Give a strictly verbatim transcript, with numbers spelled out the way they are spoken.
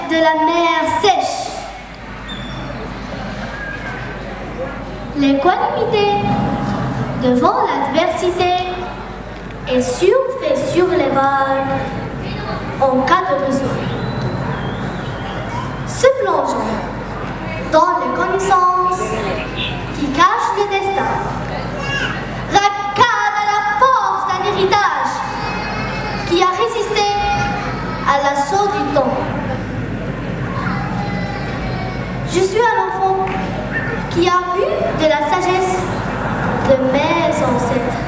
de la mer sèche. L'équanimité devant l'adversité et surfer sur les vagues en cas de besoin. Se plongeant dans les connaissances qui cachent le destin. Racade à la force d'un héritage qui a résisté à l'assaut du temps. Je suis un enfant qui a bu de la sagesse de mes ancêtres.